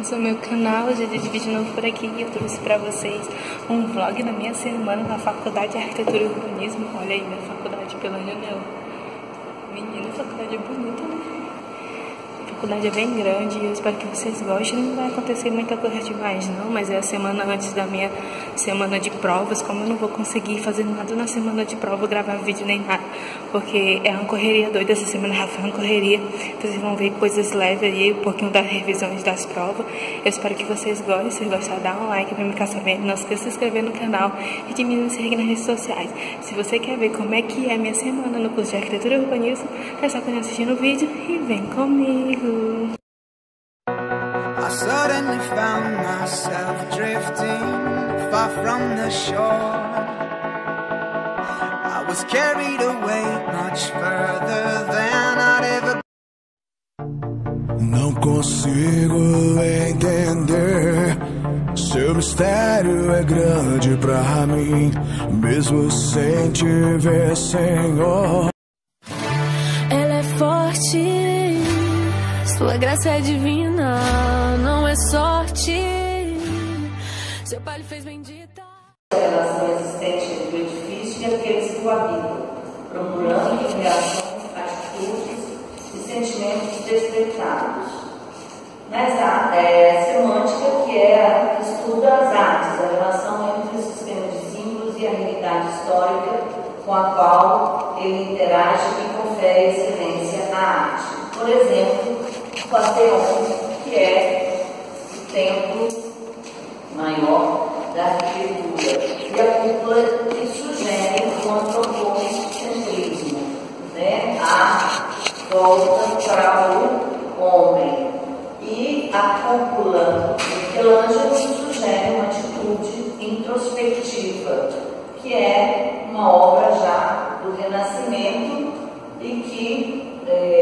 bem-vindos ao meu canal. Hoje é dia de vídeo novo por aqui e eu trouxe pra vocês um vlog da minha semana na Faculdade de Arquitetura e Urbanismo. Olha aí, minha faculdade pela janela. Menina, a faculdade é bonita, né? A faculdade é bem grande e eu espero que vocês gostem. Não vai acontecer muita coisa demais não, mas é a semana antes da minha semana de provas. Como eu não vou conseguir fazer nada na semana de prova, gravar vídeo nem nada, porque é uma correria doida. Essa semana já foi uma correria, vocês vão ver coisas leves aí, um pouquinho das revisões das provas. Eu espero que vocês gostem. Se gostar, dá um like pra me ficar sabendo. Não esqueça de se inscrever no canal e de me seguir nas redes sociais. Se você quer ver como é que é a minha semana no curso de Arquitetura e Urbanismo, é só continuar assistindo o vídeo e vem comigo. I suddenly found myself drifting far from the shore. I was carried away much further than I'd ever. Não consigo entender. Seu mistério é grande pra mim, mesmo sem te ver, Senhor. Ela é forte. Sua graça é divina, não é sorte. Seu pai lhe fez bendita. A relação existente entre o edifício e aqueles que o habitam, procurando reações, atitudes e sentimentos despertados. Mas a semântica, que é a que estuda as artes, a relação entre o sistema de símbolos e a realidade histórica com a qual ele interage e confere excelência à arte. Por exemplo, o Panteão, que é o templo maior da arquitetura, e a cúpula que sugere o antropocentrismo, né? A volta para o homem. E a cúpula de Michelangelo sugere uma atitude introspectiva, que é uma obra já do Renascimento e que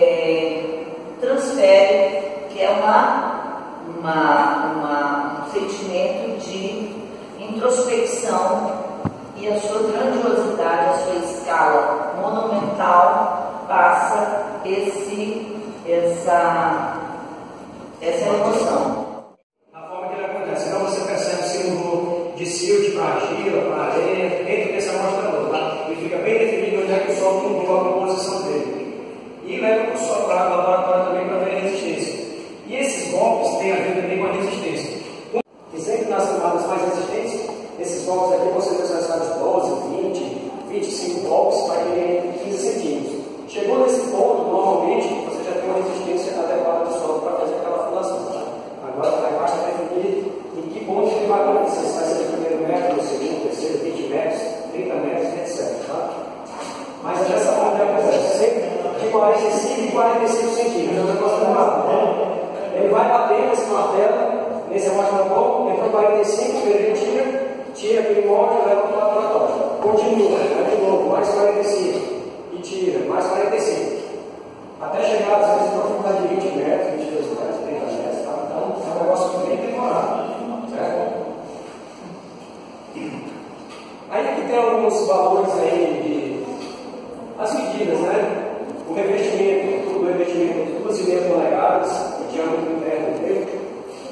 transfere, que é um sentimento de introspecção, e a sua grandiosidade, a sua escala monumental passa essa emoção. A forma que ele acontece, então você percebe o símbolo de silt para argila, para areia, dentro desse amostrador, tá? Ele fica bem definido onde é que o sol mudou a composição dele. E leva para o sol, para o laboratório também, para ver a resistência. E esses golpes têm a ver também com a resistência. E sempre nas camadas mais resistentes, esses golpes aqui você tem necessários 12, 20, 25 golpes para ele 15 centímetros. Chegou nesse ponto, normalmente, você já tem uma resistência adequada do solo para fazer aquela fundação. Tá? Agora, basta definir em que ponto ele vai acontecer. Se vai ser no primeiro metro, no segundo, terceiro, 20 metros, 30 metros, etc. Tá? Mas dessa forma que acontece, sempre de 45 e 45 centímetros. Ele vai bater nesse martelo, nesse amostrador, entrou 45, ele tira aquele molde e leva para o laboratório. Continua, de novo, mais 45. E tira, mais 45. Até chegar, às vezes, em profundidade de 20 metros, 22 metros, 30 metros. Tá? Então, é um negócio bem demorado. Certo? Aí aqui tem alguns valores aí as medidas, né? O revestimento, tudo revestimento de 12,5 polegadas, o diâmetro interno dele.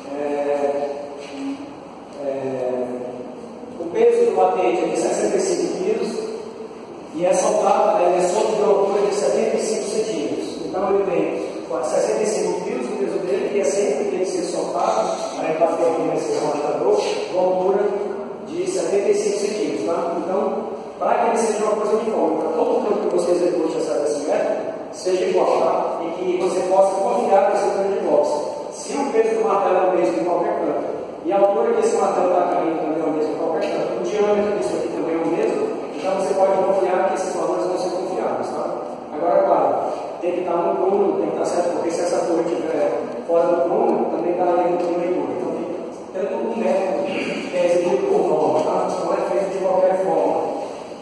O peso do batente é de 65 kg. E essa alçada é solta de altura de 75 centímetros. Então ele tem 65 kg o peso dele, e é sempre que tem que ser soltado, para ele bater aqui nesse amostrador, com altura de 75 centímetros. Tá? Então, para que ele seja uma coisa uniforme, para todo o tempo que você execute esse método, seja igual, tá? E que você possa confiar nesse número de golpes. Se o peso do martelo é o mesmo em qualquer canto, e a altura que esse martelo está caindo também é o mesmo em qualquer canto, o diâmetro disso aqui também é o mesmo, então você pode confiar que esses valores vão ser confiáveis, tá? Agora, claro, tem que estar no prumo, tem que estar certo, porque se essa torre estiver fora do prumo, também está dentro do leitura. Então, tem todo um método que é exigido por norma, tá? Não é feito de qualquer forma.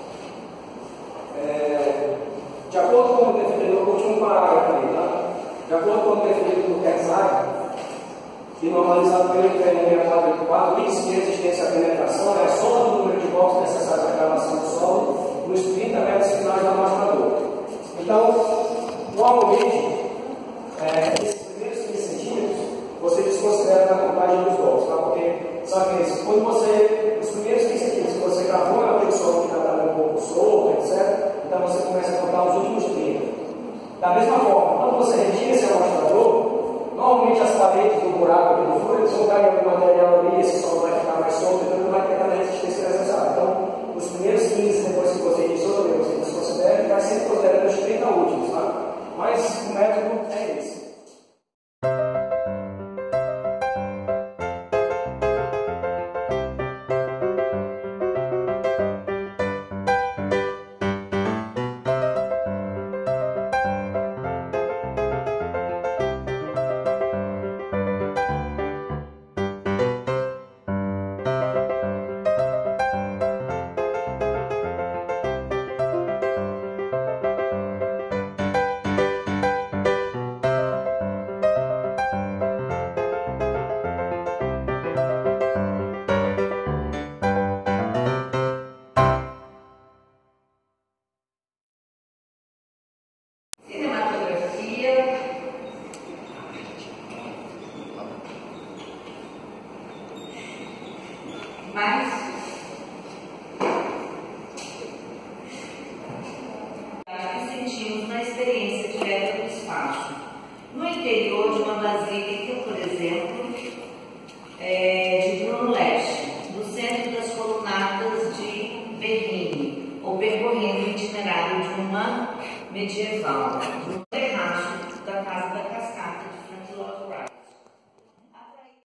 De acordo com o definido no último parágrafo aí, tá? De acordo com o definido no Kerzag, e normalizado pelo IPN 64, o índice de resistência à penetração é a soma do número de golpes necessários à gravação do solo nos 30 metros finais do amostrador. Então, normalmente, esses primeiros 15 centímetros, você desconsidera na quando os primeiros 15 quilos que você gravou é aquele solo que está um pouco solto, etc. Então você começa a contar os últimos 30. Da mesma forma, quando você retira esse amostrador, normalmente as paredes do buraco aqui no fundo, eles vão cair algum material ali, esse solo vai ficar mais solto, então ele vai ter aquela resistência necessária. Então, os primeiros 15, depois que você dissolveu, você desconsidera, vai sempre considerando os 30 últimos, tá? Mas o método é esse. Mas que sentimos na experiência direta do espaço. No interior de uma basílica, por exemplo, de Bruno Leste, no centro das colunatas de Berrini, ou percorrendo o itinerário de uma medieval